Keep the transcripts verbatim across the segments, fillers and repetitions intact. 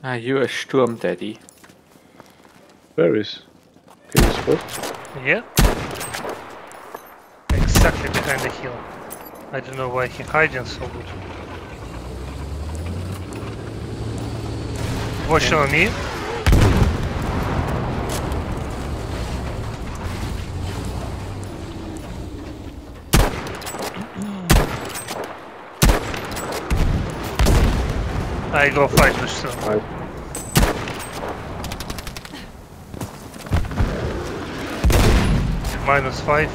Are you a Sturm Daddy? Where is? Can you spot? Yeah. Exactly behind the hill. I don't know why he hiding so good. Watch on me. I go fight with Sturm. Right. Minus five.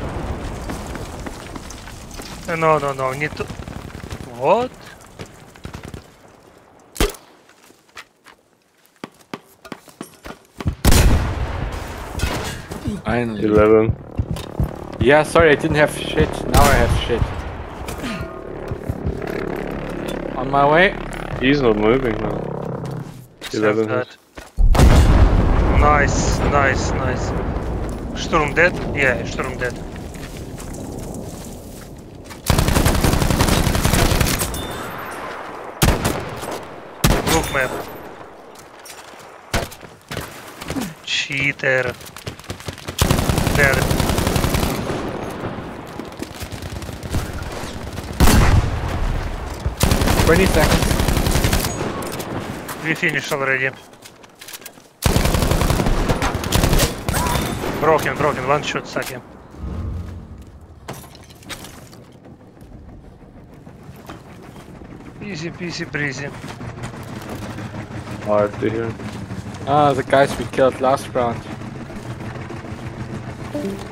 Uh, No, no, no. Need to. What? Finally. eleven. Yeah, sorry, I didn't have shit. Now I have shit. On my way. He's not moving now. eleven Sounds hit. good. Nice, nice, nice. Sturm dead? Yeah, Sturm dead. Look map. Cheater. Dead. twenty seconds. We finished already. Broken, broken, one shot, Saki. Easy peasy breezy. Hard to hear. Ah, the guys we killed last round.